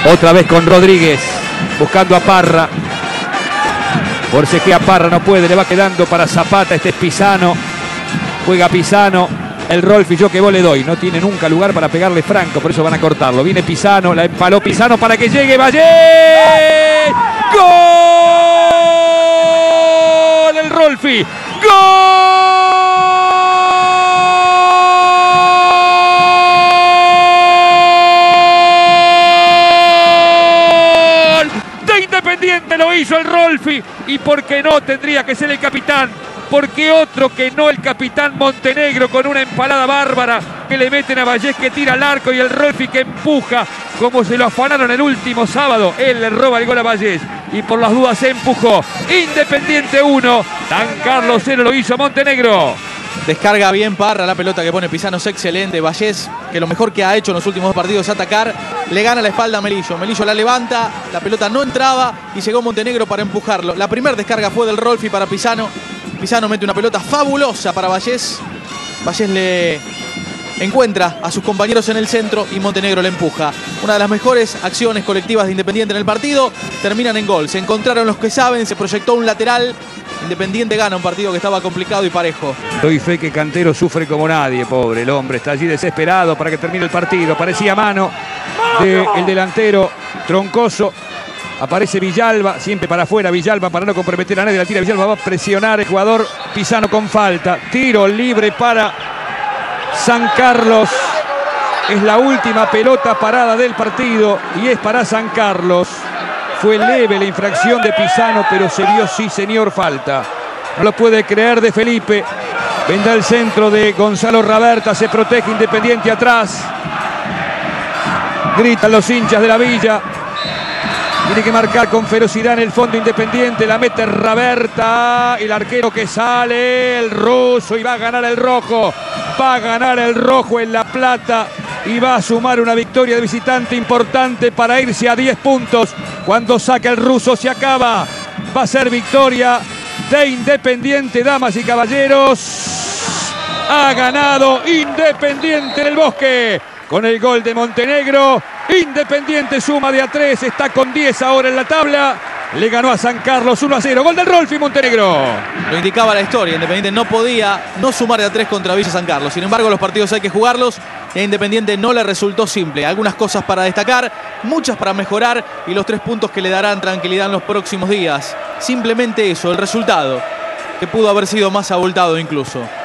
Otra vez con Rodríguez, buscando a Parra. Forcejea Parra, no puede, le va quedando para Zapata. Este es Pisano. Juega Pisano. El Rolfi, yo que vos le doy. No tiene nunca lugar para pegarle Franco, por eso van a cortarlo. Viene Pisano, la empaló Pisano para que llegue Vallés. ¡Gol! El Rolfi. ¡Gol! De Independiente lo hizo el Rolfi. Y por qué no tendría que ser el capitán. Porque otro que no el capitán Montenegro, con una empalada bárbara que le meten a Vallés, que tira al arco, y el Rolfi que empuja como se lo afanaron el último sábado. Él le roba el gol a Vallés y por las dudas se empujó. Independiente 1, San Carlos 0 lo hizo Montenegro. Descarga bien Parra, la pelota que pone Pisano es excelente. Vallés, que lo mejor que ha hecho en los últimos 2 partidos es atacar, le gana la espalda a Melillo. Melillo la levanta, la pelota no entraba y llegó Montenegro para empujarlo. La primera descarga fue del Rolfi para Pisano. Pisano mete una pelota fabulosa para Vallés. Vallés le encuentra a sus compañeros en el centro y Montenegro le empuja. Una de las mejores acciones colectivas de Independiente en el partido. Terminan en gol. Se encontraron los que saben, se proyectó un lateral. Independiente gana un partido que estaba complicado y parejo. Doy fe que Cantero sufre como nadie, pobre. El hombre está allí desesperado para que termine el partido. Parecía mano del delantero Troncoso. Aparece Villalba, siempre para afuera Villalba para no comprometer a nadie. La tira Villalba, va a presionar el jugador Pisano con falta. Tiro libre para San Carlos. Es la última pelota parada del partido y es para San Carlos. Fue leve la infracción de Pisano, pero se vio, sí señor, falta. No lo puede creer de Felipe. Vendrá el centro de Gonzalo Raberta. Se protege Independiente atrás. Gritan los hinchas de la Villa. Tiene que marcar con ferocidad en el fondo Independiente. La mete Raberta. El arquero que sale, el ruso, y va a ganar el rojo. Va a ganar el rojo en La Plata. Y va a sumar una victoria de visitante importante para irse a 10 puntos. Cuando saca el ruso se acaba. Va a ser victoria de Independiente, damas y caballeros. Ha ganado Independiente en el Bosque. Con el gol de Montenegro, Independiente suma de a 3, está con 10 ahora en la tabla. Le ganó a San Carlos 1-0. Gol del Rolfi Montenegro. Lo indicaba la historia, Independiente no podía no sumar de a 3 contra Villa San Carlos. Sin embargo, los partidos hay que jugarlos y a Independiente no le resultó simple. Algunas cosas para destacar, muchas para mejorar y los 3 puntos que le darán tranquilidad en los próximos días. Simplemente eso, el resultado, que pudo haber sido más abultado incluso.